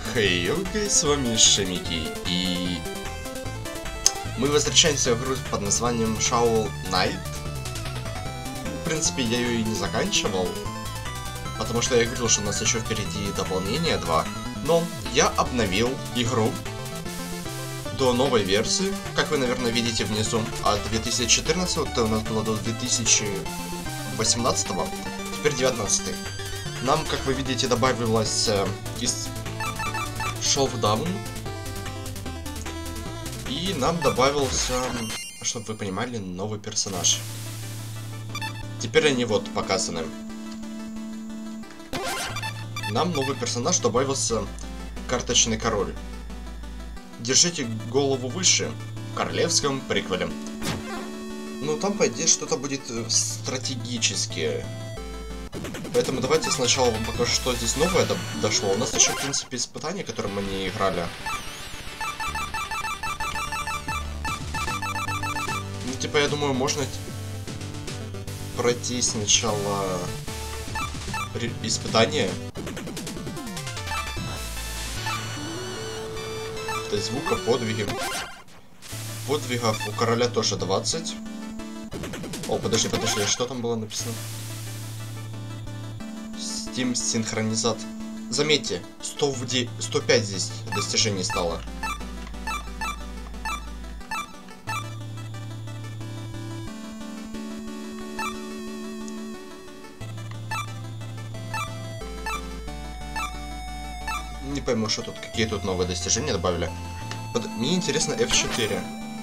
Хей, окей, с вами Шемики, и мы возвращаемся в игру под названием Shovel Knight. В принципе, я ее и не заканчивал, потому что я говорил, что у нас еще впереди дополнение 2. Но я обновил игру до новой версии, как вы, наверное, видите внизу, от 2014 у нас было до 2018, теперь 19. Нам, как вы видите, добавилось из Showdown, и нам добавился, чтобы вы понимали, новый персонаж. Теперь они вот показаны. Нам новый персонаж добавился карточный король. Держите голову выше в королевском приквеле. Ну там, по идее, что-то будет стратегическое. Поэтому давайте сначала вам покажу, что здесь новое дошло. У нас еще, в принципе, испытания, которые мы не играли. Ну, типа, я думаю, можно пройти сначала испытание. Это звука, подвиги. Подвигов у короля тоже 20. О, подожди, что там было написано? Steam синхронизат. Заметьте, 105 здесь достижений стало. Не пойму, что тут, какие тут новые достижения добавили. Мне интересно F4.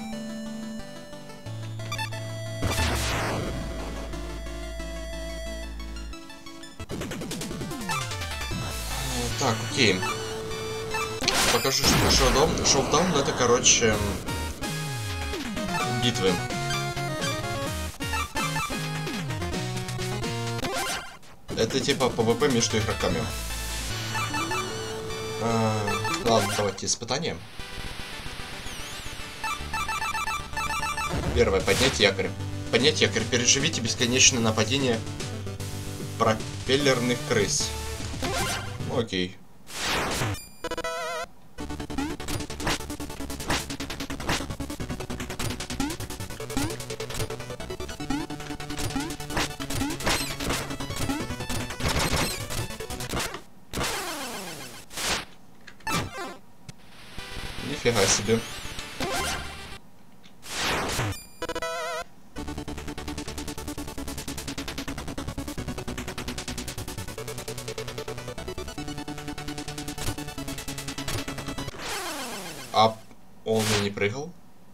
Так, окей. Покажу, что Showdown это, короче, битвы. Это типа PvP между игроками. Ладно, давайте испытания. Первое, поднять якорь. Поднять якорь. Переживите бесконечное нападение пропеллерных крыс. Окей. Нифига себе. А он и не прыгал?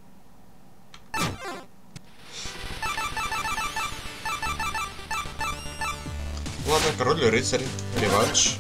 Ладно, король и рыцарь. Реванш.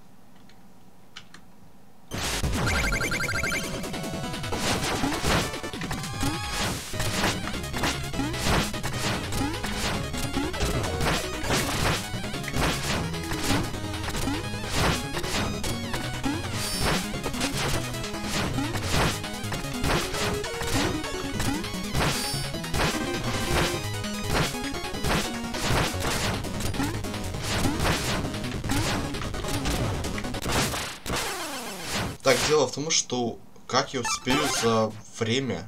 Так, дело в том, что как я успею за время...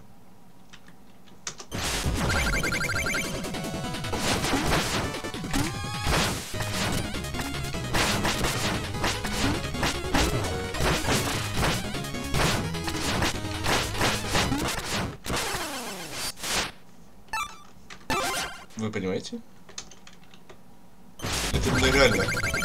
Вы понимаете? Это нереально.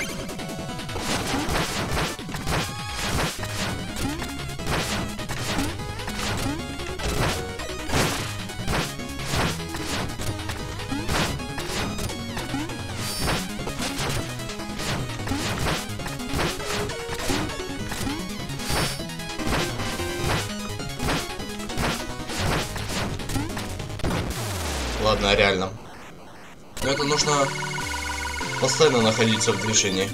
Ладно, реально. Но это нужно постоянно находиться в движении.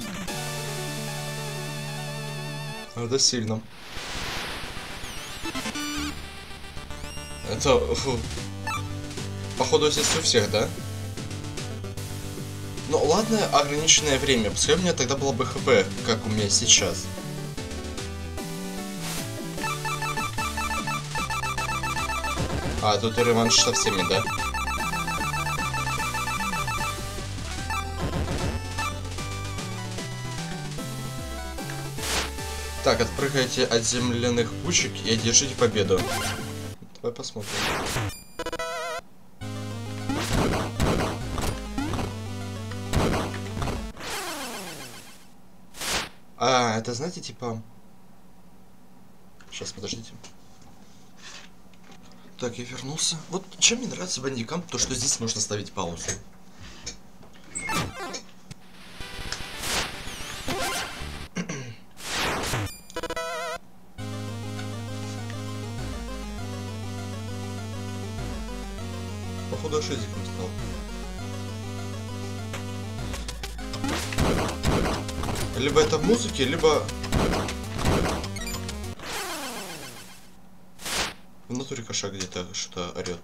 Это сильно. Это... Походу здесь у всех, да? Ну ладно, ограниченное время. Пускай у меня тогда было бы хп, как у меня сейчас. А, тут реванш со всеми, да? Так, отпрыгайте от земляных пучек и одержите победу. Давай посмотрим. А, это знаете, типа... Сейчас, подождите. Так, я вернулся. Вот чем мне нравится Bandicam, то что здесь можно ставить паузу. Походу шизиком стал. Либо это в музыке, либо... В натуре кошак где-то что-то орет.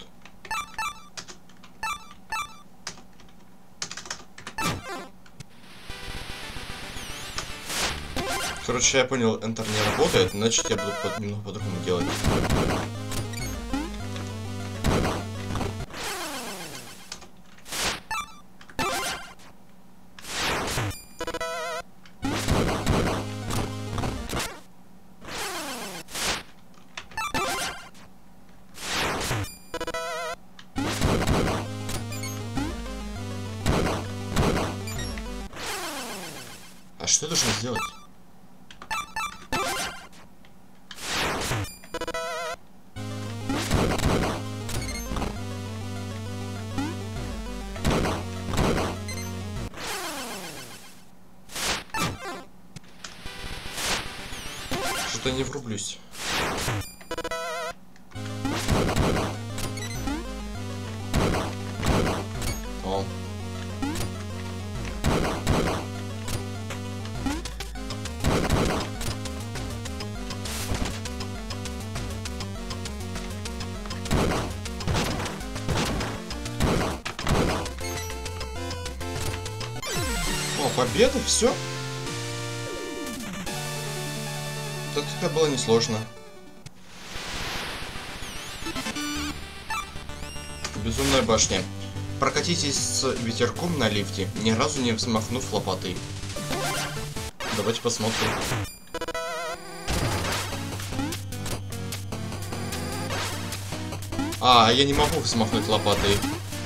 Короче, я понял, Enter не работает, значит я буду немного по-другому делать. А что я должен сделать? Что-то не врублюсь. О. О, победа, все. Это было несложно. Безумная башня. Прокатитесь с ветерком на лифте, ни разу не взмахнув лопатой. Давайте посмотрим. А, я не могу взмахнуть лопатой.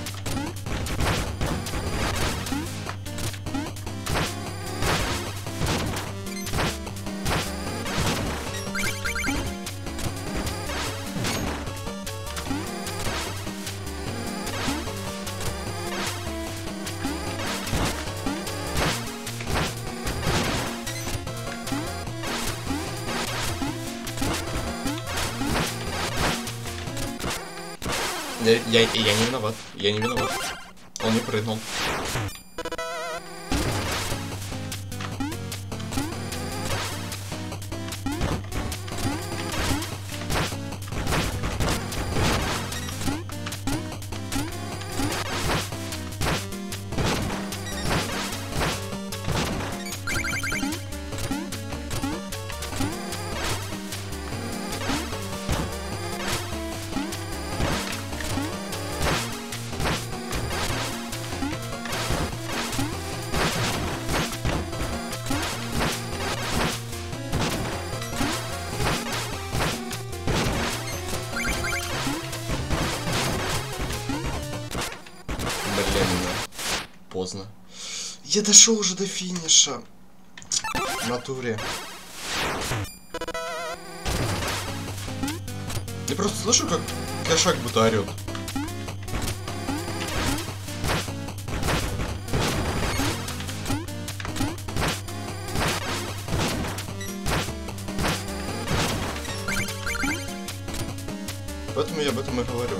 Я не виноват. Я не виноват. Он не прыгнул. Поздно. Я дошел уже до финиша. В натуре. Я просто слышу, как кошак будто орет. Поэтому я об этом и говорю.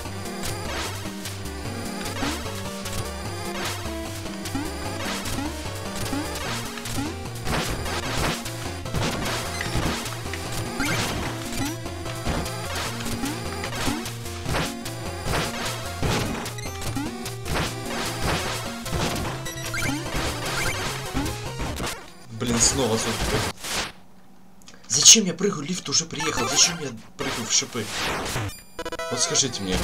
Блин, снова сутки. Зачем я прыгаю? Лифт уже приехал. Зачем я прыгаю в шипы? Вот подскажите мне.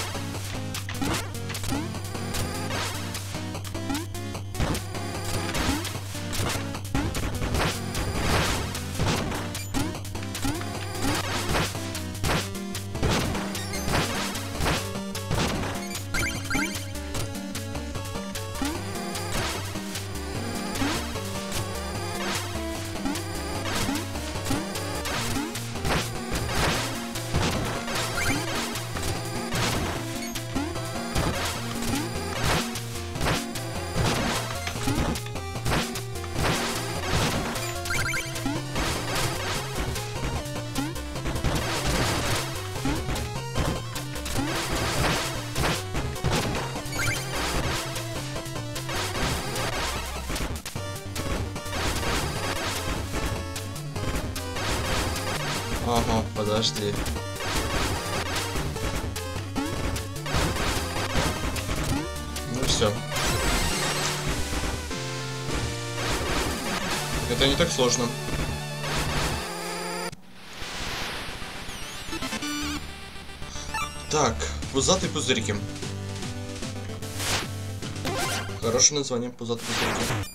Ага, подожди. Ну все. Это не так сложно. Так, пузатые пузырьки. Хорошее название, пузатые пузырьки.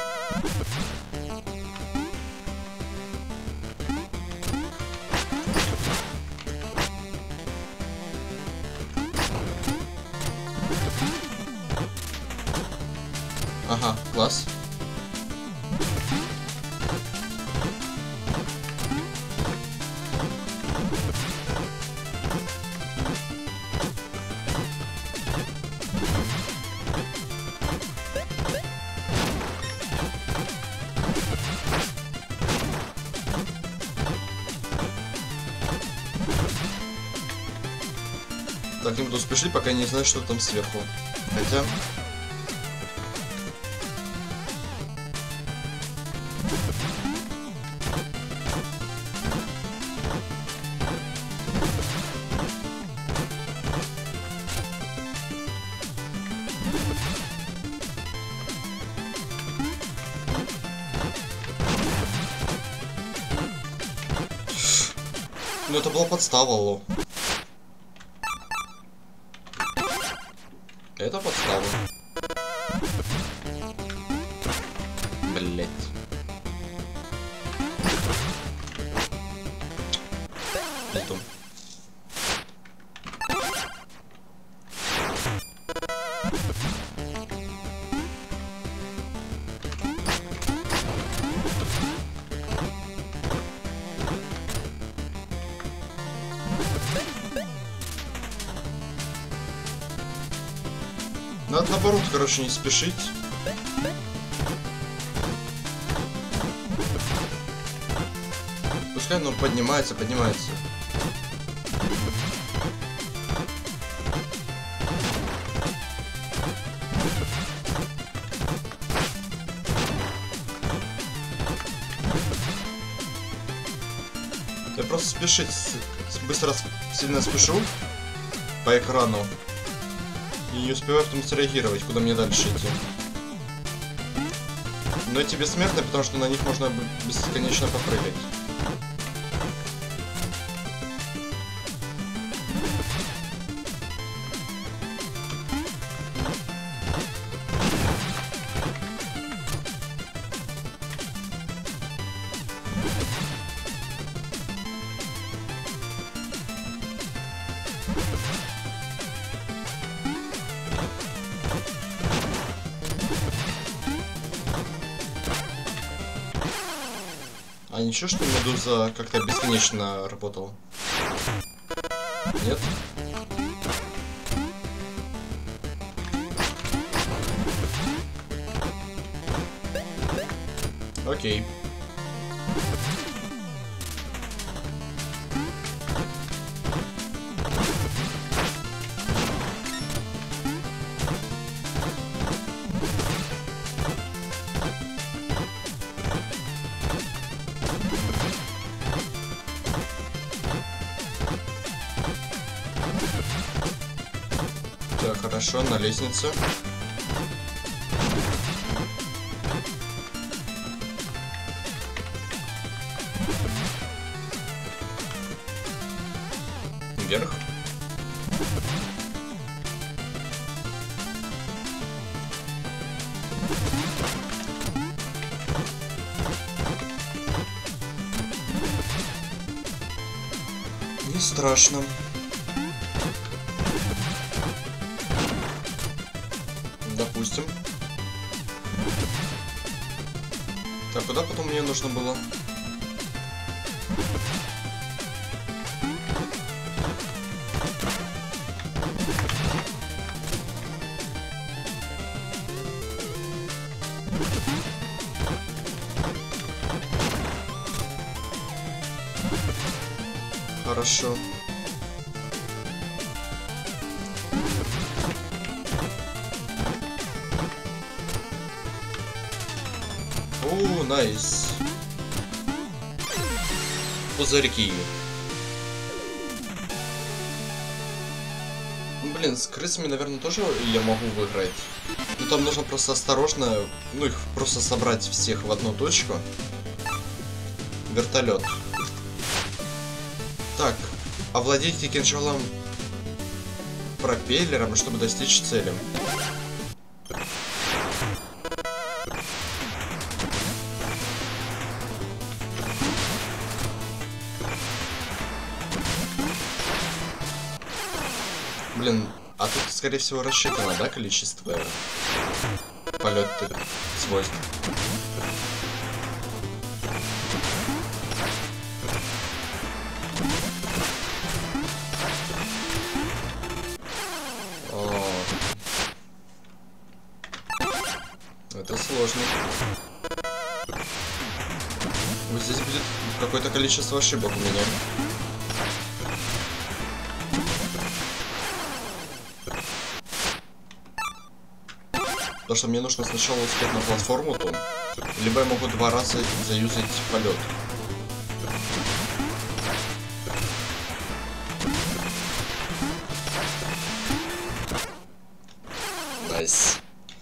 Ага, класс. Так, не буду спешить, пока не знаю, что там сверху. Хотя... Ну это была подстава, ло. Это подстава. Блять. Потом. Надо наоборот, короче, не спешить. Пускай оно поднимается. Я просто спешить, быстро, сильно спешу по экрану. И не успеваю потом среагировать, куда мне дальше идти. Но эти бессмертные, потому что на них можно бесконечно попрыгать. А ничего, что Медуза как-то бесконечно работала? Нет? Окей. Так, хорошо, на лестнице. Вверх. Не страшно. Допустим. Так, куда потом мне нужно было? Хорошо. О, найс. Пузырьки. Блин, с крысами, наверное, тоже я могу выиграть. Но там нужно просто осторожно, ну, их просто собрать всех в одну точку. Вертолет. Так, овладейте кинжалом пропеллером, чтобы достичь цели. Блин, а тут, скорее всего, рассчитано, да, количество полетных свойств? Это сложно. Вот здесь будет какое-то количество ошибок у меня. Потому что мне нужно сначала успеть на платформу ту, либо я могу 2 раза заюзать полет. Найс.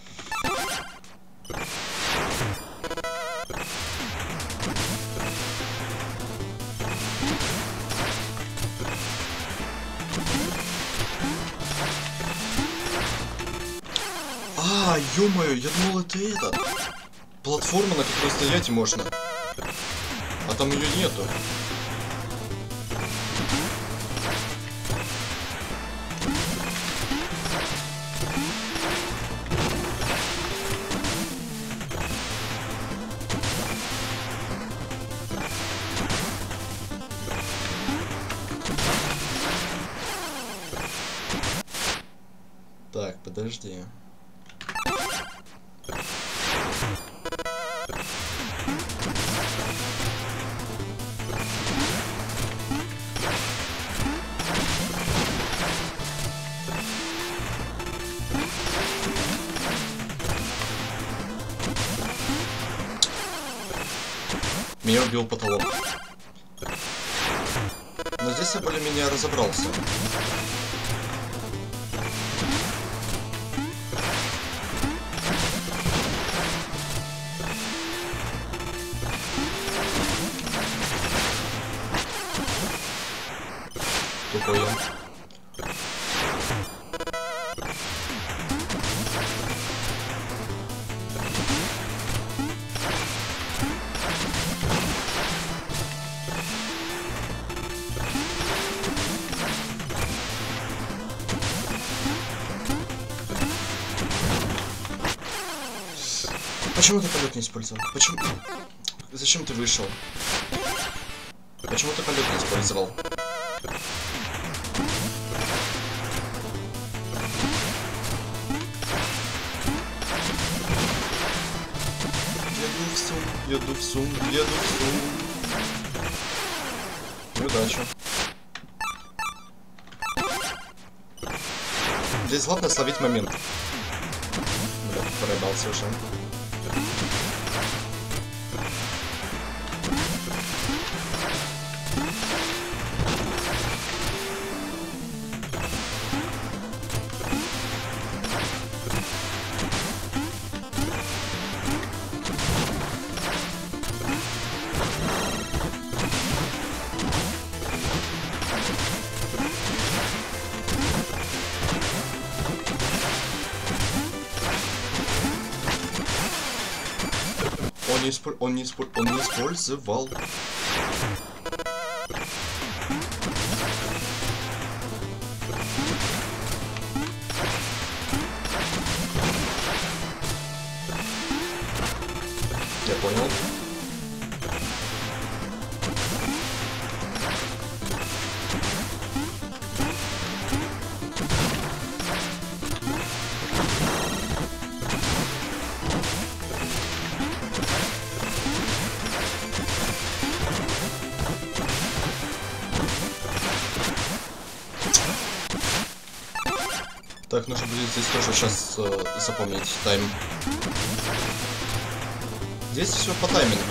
А, ё-моё, я думал, это этот. Платформа, на которой стоять можно. А там ее нету. Так, подожди. Меня убил потолок. Но здесь я более-менее разобрался. Тупой я. Почему ты полет не использовал? Почему? Зачем ты вышел? Почему ты полет не использовал? Еду в сум, еду в сум. Неудача. Здесь главное словить момент. Бля, проебался уже. Он не использовал. Я понял. Так, нужно будет здесь тоже сейчас запомнить тайм. Здесь все по таймингам.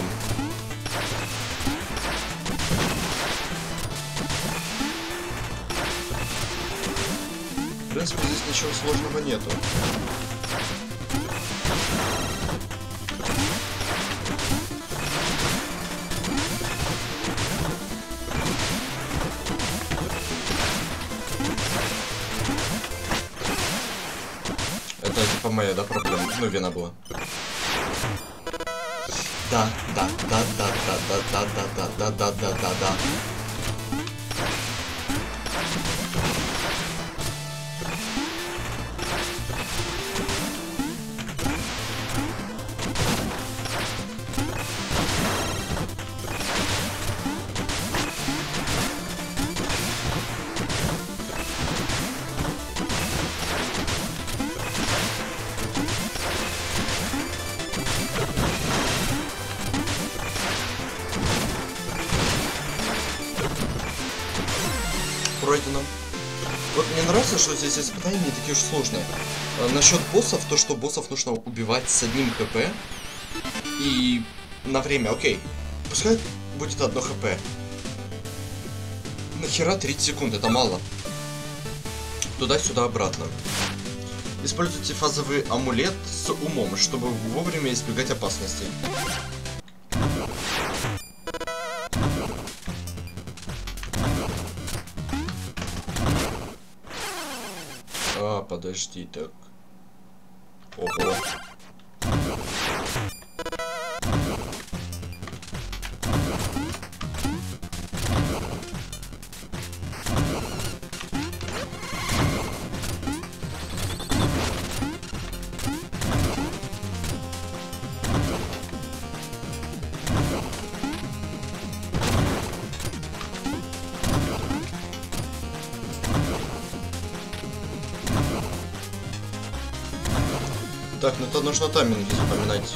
В принципе, здесь ничего сложного нету. Это типа моя, да, проблема? Ну, вина была. Да. Пройдено. Вот мне нравится, что здесь испытания не такие уж сложные. Насчет боссов, то что боссов нужно убивать с одним хп. И на время, окей. Пускай будет одно хп. Нахера 30 секунд, это мало. Туда-сюда, обратно. Используйте фазовый амулет с умом, чтобы вовремя избегать опасностей. Подожди, так. Ого. Так, ну то нужно тайминги запоминать.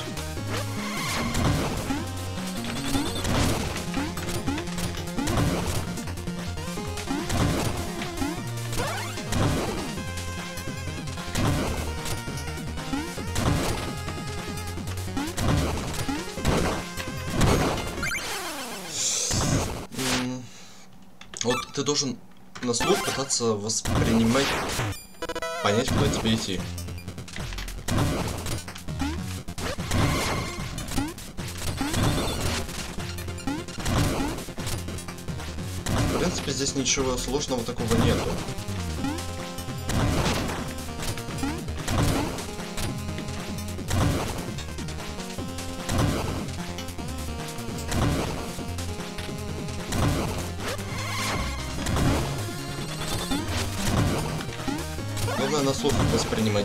Вот ты должен на слух пытаться воспринимать, понять, куда тебе идти. В принципе, здесь ничего сложного такого нету. Главное на слух воспринимать.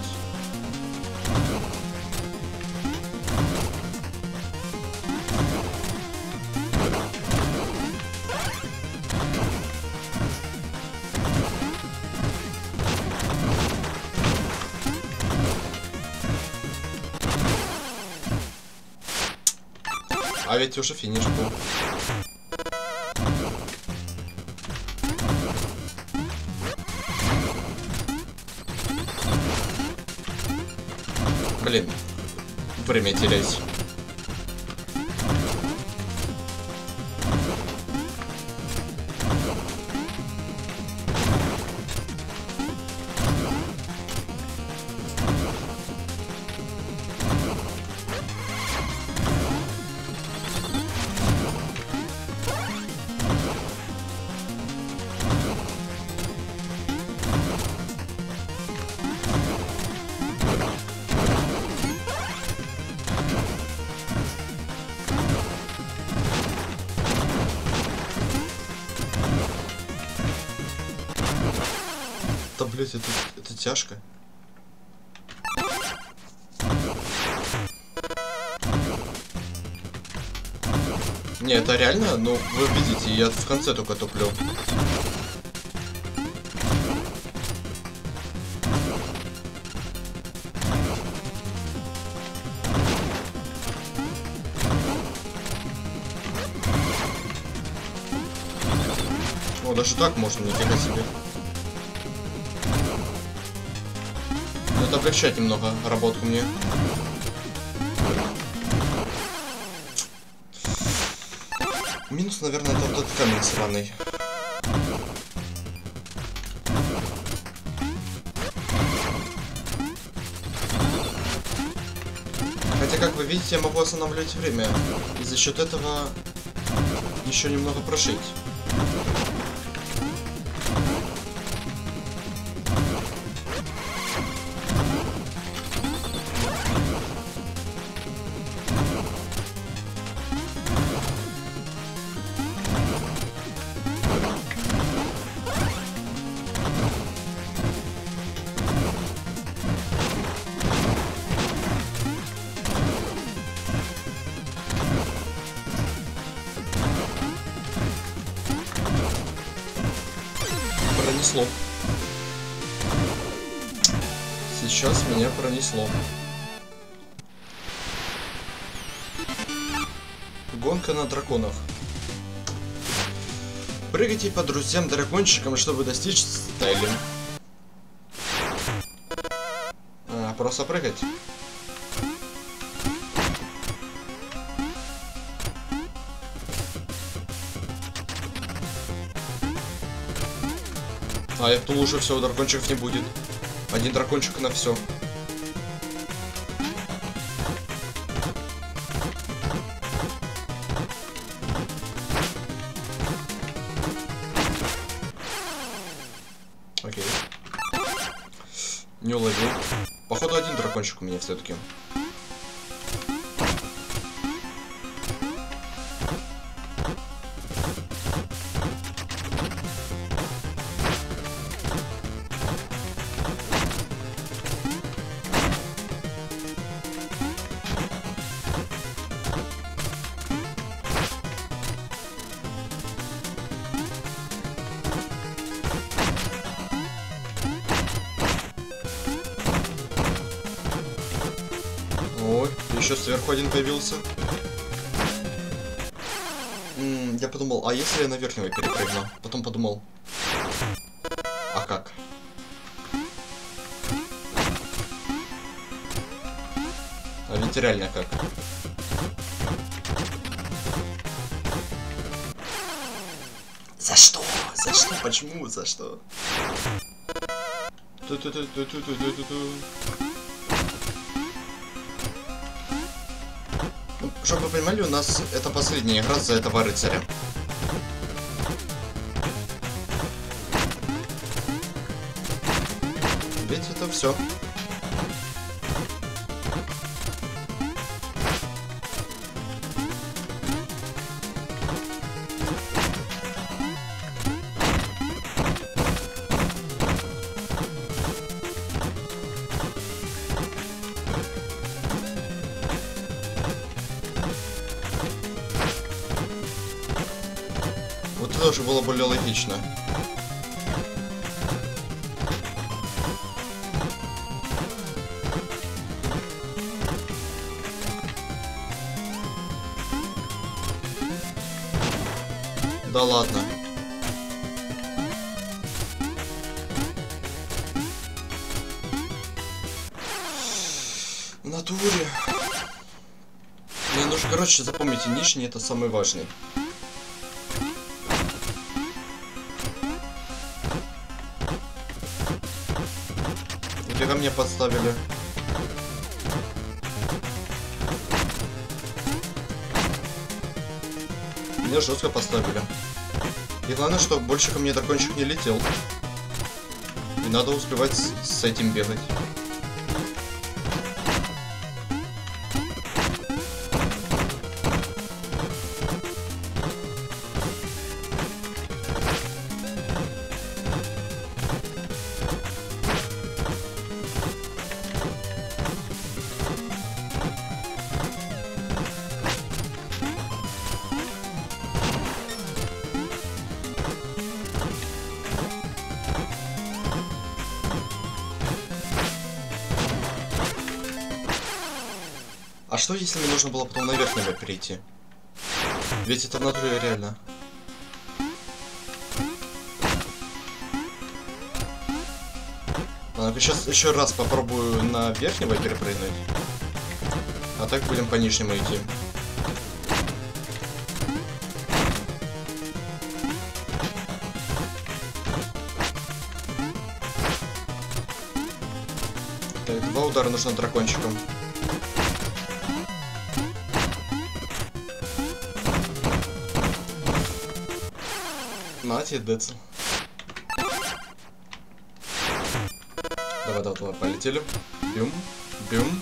А ведь уже финиш был. Блин, время терять. блять, это тяжко. Не, это реально, ну, вы видите, я в конце только туплю. О, даже так можно, нифига себе. Но это облегчает немного работу мне. Минус, наверное, это тот камень сраный. Хотя, как вы видите, я могу останавливать время. И за счет этого еще немного прожить. Пронесло. Сейчас меня пронесло. Гонка на драконах. Прыгайте по друзьям-дракончикам, чтобы достичь цели. Просто прыгать. А я думал, уже все, дракончиков не будет. Один дракончик на все. Окей. Не уловил. Походу, один дракончик у меня все-таки. Ой, еще сверху один появился. Я подумал, а если я на верхнего перепрыгну? Потом подумал, а как? А ведь реально как? За что? За что? Почему? За что? Чтобы вы понимали, у нас это последняя игра за этого рыцаря. Ведь это все. Вот это уже было более логично. Да ладно. В натуре. Мне нужно, короче, запомните, нижний это самый важный. Нифига мне подставили. Меня жестко поставили. И главное, что больше ко мне дракончик не летел. И надо успевать с этим бегать. А что, если мне нужно было потом на верхний веб перейти? Ведь это в натуре реально. Ладно, сейчас еще раз попробую на верхнего перепрыгнуть. А так будем по нижнему идти. Так, 2 удара нужно дракончиком. Молодец, Децл. Давай, полетели. Бюм, бюм.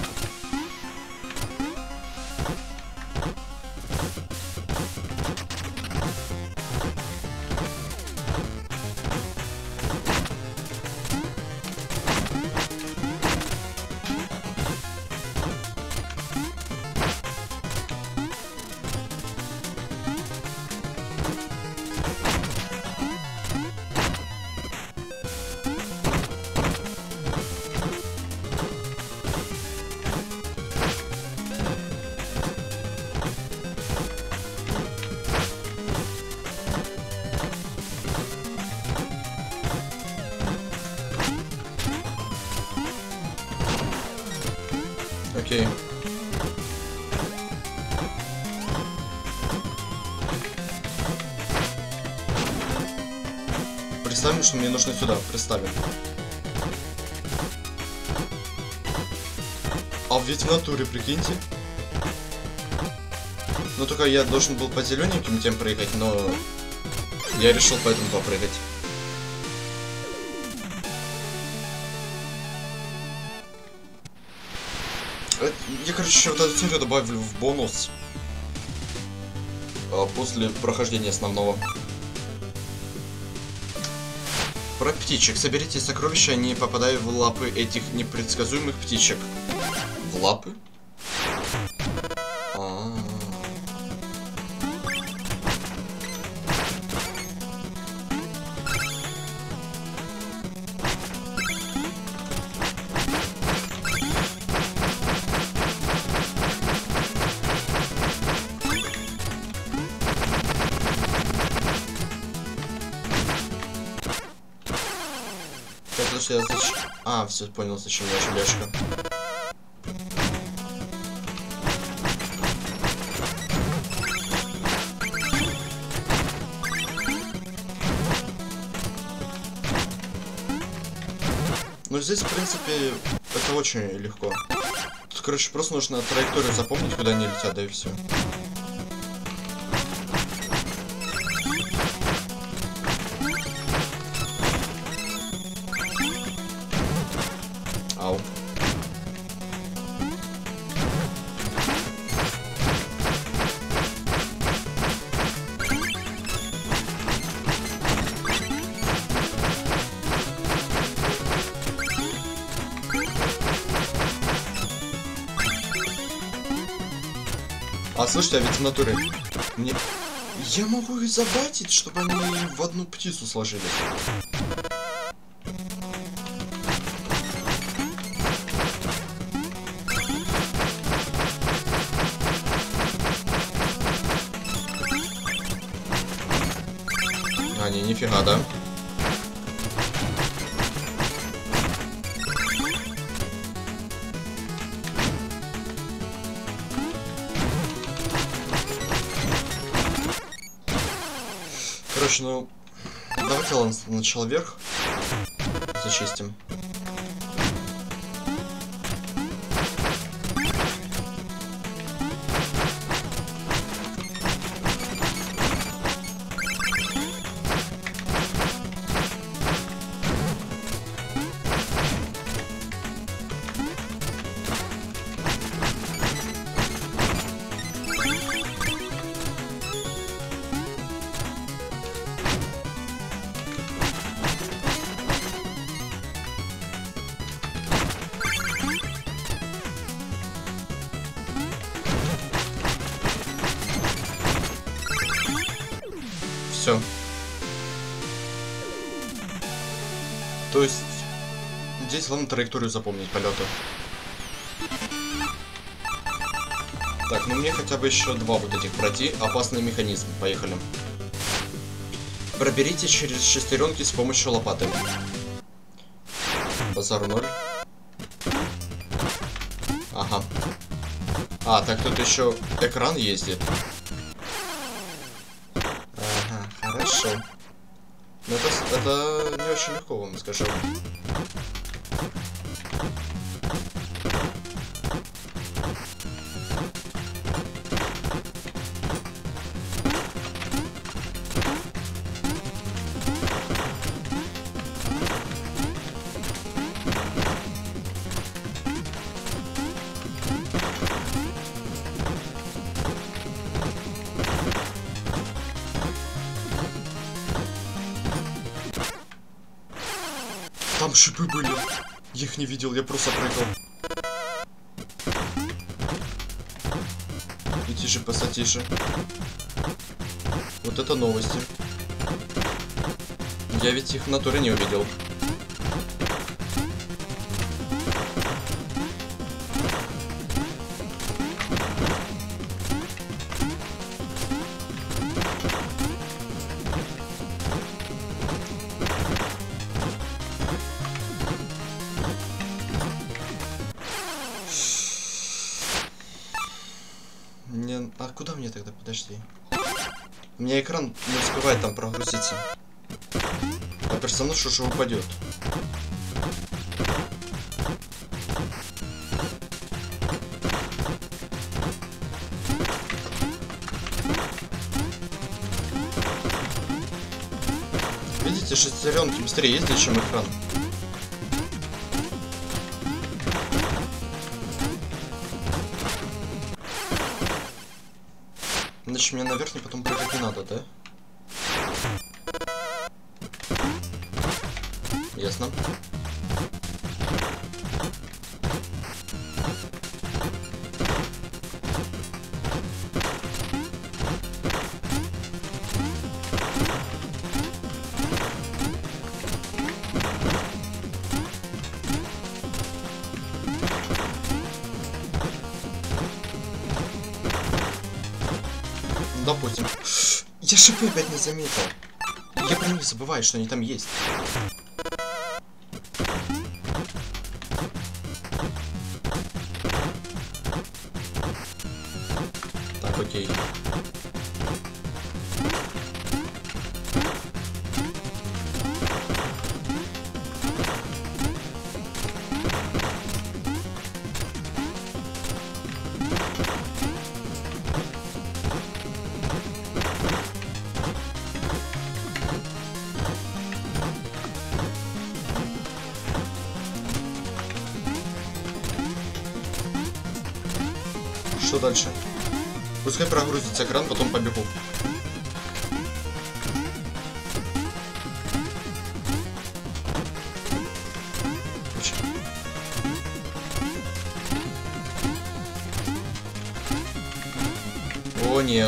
Окей. Представим, что мне нужно сюда. Представим. А ведь в натуре, прикиньте. Ну только я должен был по зелененьким тем прыгать, но я решил поэтому попрыгать. Я, короче, еще вот эту серию добавлю в бонус после прохождения основного. Про птичек. Соберите сокровища, не попадая в лапы этих непредсказуемых птичек. В лапы? А, все, понял, зачем я желешка. Ну здесь, в принципе, это очень легко. Тут, короче, просто нужно траекторию запомнить, куда они летят, да и все. Ау. А слушайте, а ведь в натуре мне... Я могу их забайтить, чтобы они в одну птицу сложились. А, не, нифига, да? Короче, ну... Давайте, ладно, сначала вверх. Зачистим. Все. То есть здесь главное траекторию запомнить полета. Так, ну мне хотя бы еще 2 вот этих пройти. Опасный механизм. Поехали. Проберите через шестеренки с помощью лопаты. Базар 0. Ага. А, так тут еще экран ездит. Ага, хорошо. Но это не очень легко, вам скажу. Там шипы были. Я их не видел, я просто прыгал. И тише, посатише. Вот это новости. Я ведь их в натуре не увидел. А куда мне тогда? Подожди. У меня экран не успевает там прогрузиться. А персонаж уже упадет. Видите, шестеренки быстрее ездят, чем экран. Значит, мне наверх потом прыгать не надо, да? Ясно. Допустим. Я шипы опять не заметил. Я про них забываю, что они там есть. Так, окей. Что дальше? Пускай прогрузится экран, потом побегу. О, нет.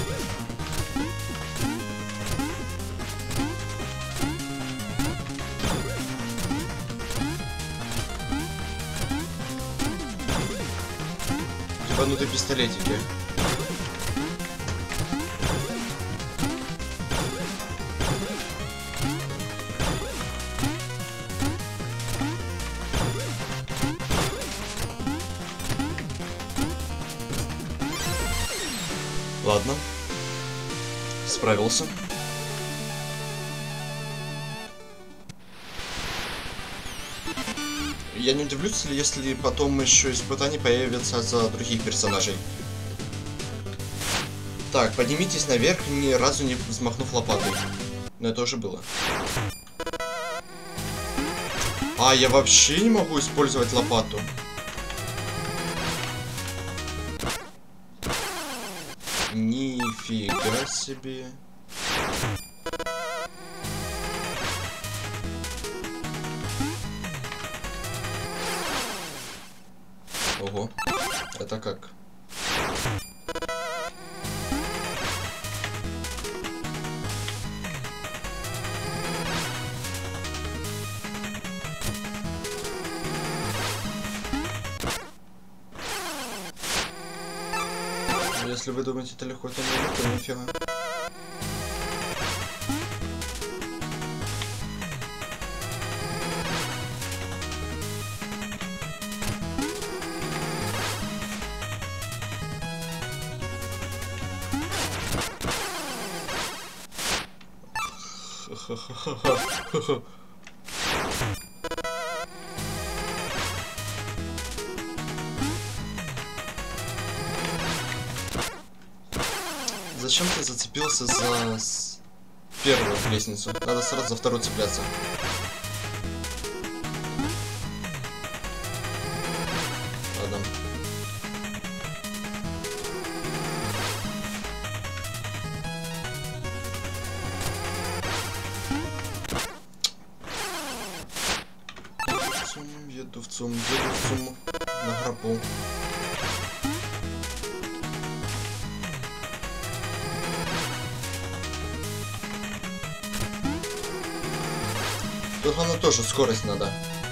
Ебанутые пистолетики. Ладно. Справился. Я не удивлюсь, если потом еще испытания появятся за других персонажей. Так, поднимитесь наверх, ни разу не взмахнув лопатой. Но это уже было. А, я вообще не могу использовать лопату. Нифига себе. Ого, это как? Если вы думаете, это легко, то не легко, нифига. Ха-ха-ха-ха-ха. Зачем ты зацепился за первую лестницу? Надо сразу за вторую цепляться. Ладно. Еду в ЦУМ на гробу. Тут она тоже скорость надо.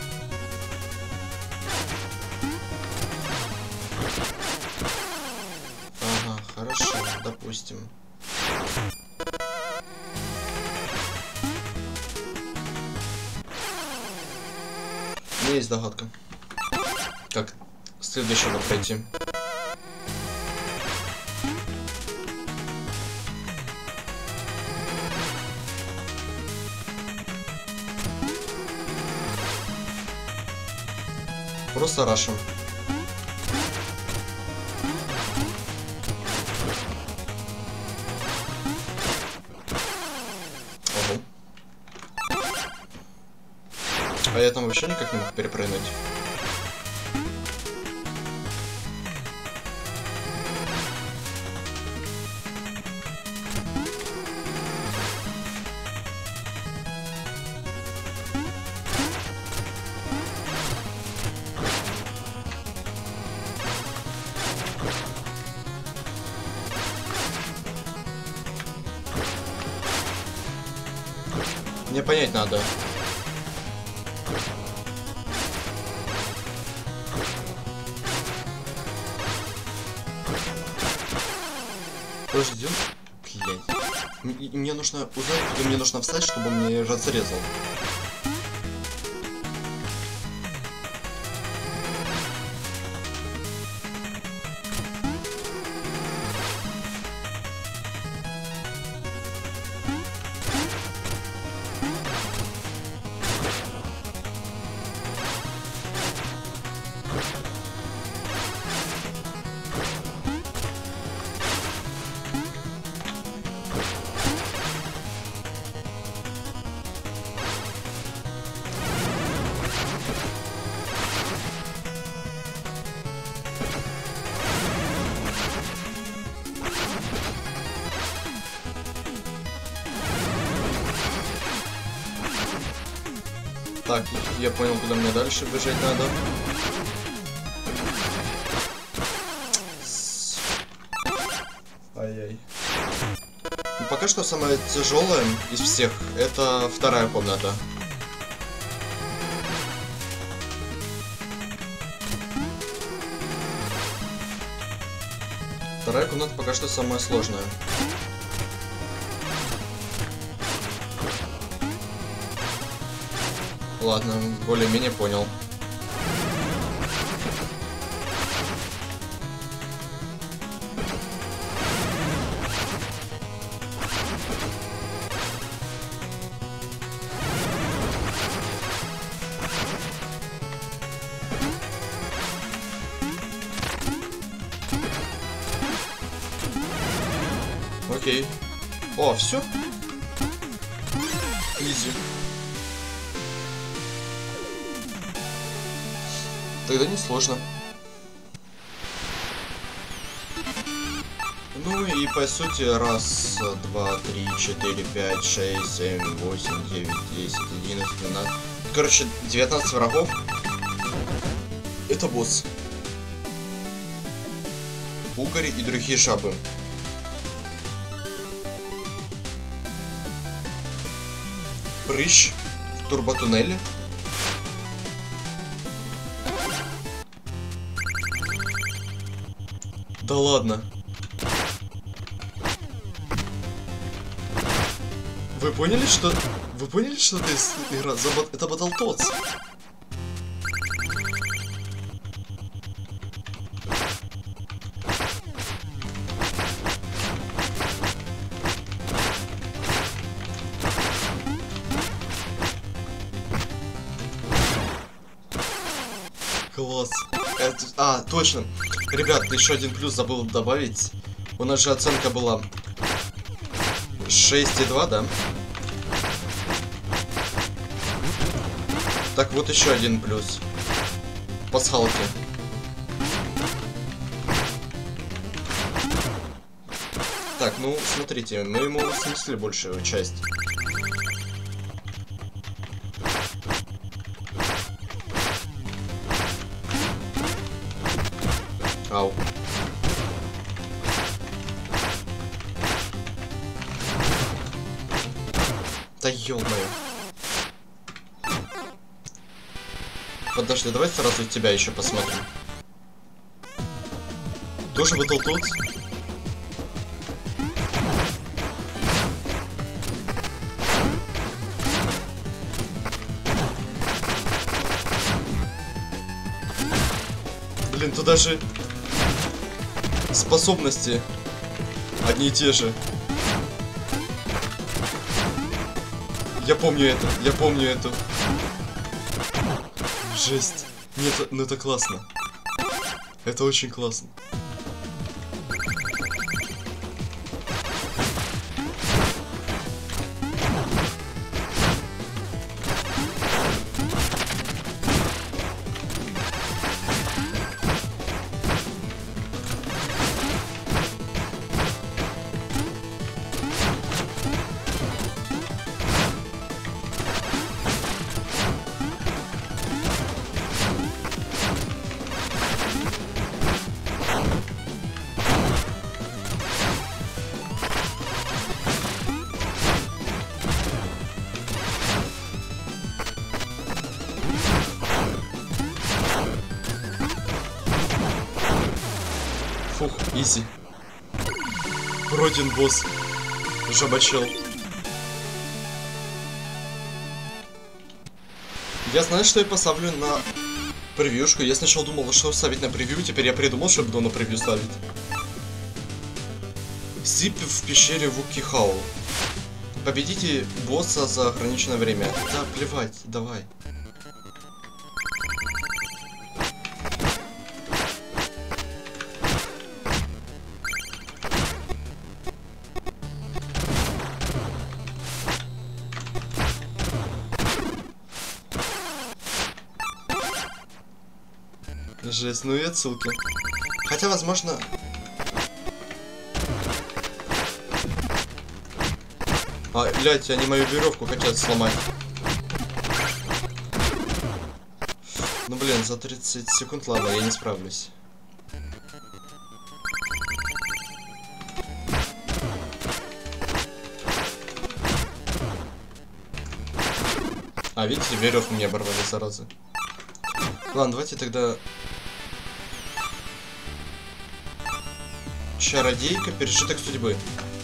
Ага, хорошо, допустим. У меня есть догадка. Как следующего пройти. Просто рашим. Ого. А я там вообще никак не мог перепрыгнуть. Мне понять надо. Подожди. Блять. Мне нужно узнать, где мне нужно встать, чтобы он мне разрезал. Так, я понял, куда мне дальше бежать надо. Ай-яй. Ну, пока что самое тяжелое из всех это вторая комната. Вторая комната пока что самая сложная. Ладно, более-менее понял. Окей. О, все. Изи. Тогда не сложно. Ну и по сути раз, два, три, 4, 5, 6, 7, 8, 9, 10, 11, 12. Короче, 19 врагов. Это босс. Угорь и другие жабы. Прыщ в турботуннеле. Да ладно. Вы поняли, что... Вы поняли, что это игра? Это Battletoads. Класс. А, точно. Ребят, еще один плюс забыл добавить. У нас же оценка была 6,2, да? Так, вот еще один плюс. Пасхалки. Так, ну, смотрите, мы ему снесли большую часть. Ау. Да ё-моё. Подожди, давай сразу тебя еще посмотрим. Тоже Battletoads? Блин, тут даже способности одни и те же. Я помню это. Жесть. Нет, ну это классно. Это очень классно. Фух, изи. Пройден босс. Жабачел. Я знаю, что я поставлю на превьюшку. Я сначала думал, что ставить на превью, теперь я придумал, что буду на превью ставить. Зип в пещере Вуки Хаул. Победите босса за ограниченное время. Да, плевать, давай. Жесть, ну и отсылки. Хотя, возможно... А, блядь, они мою веревку хотят сломать. Ну, блин, за 30 секунд, ладно, я не справлюсь. А, видите, веревку мне оборвали, заразы. Ладно, давайте тогда... Чародейка, пережиток судьбы.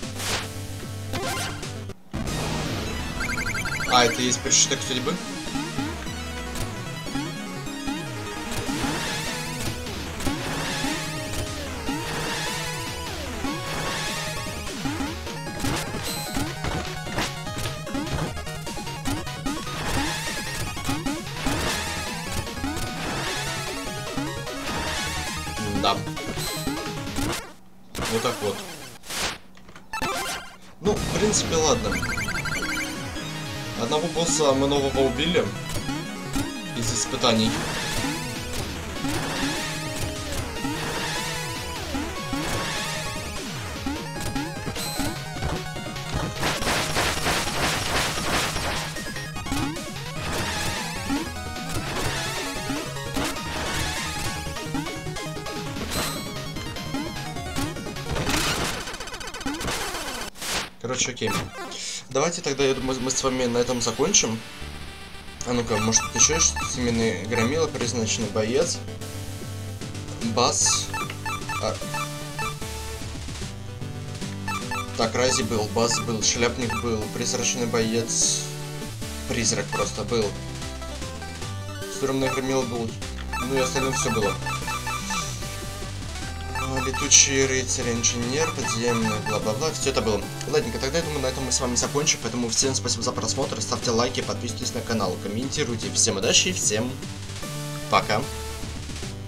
А, это и есть пережиток судьбы? Да. Вот так вот. Ну, в принципе, ладно. Одного босса мы нового убили из испытаний. Короче, окей. Давайте тогда, я думаю, мы с вами на этом закончим. А ну-ка, может еще что-то? Семейный громила, призначенный боец. Бас. Так, Рази был, Бас был, Шляпник был, Призрачный Боец. Призрак просто был. Стрёмный Громил был. Ну и остальное все было. Летучий рыцарь, инженер, подземный, бла-бла-бла. Все это было. Ладненько, тогда я думаю, на этом мы с вами закончим. Поэтому всем спасибо за просмотр. Ставьте лайки, подписывайтесь на канал, комментируйте. Всем удачи и всем пока.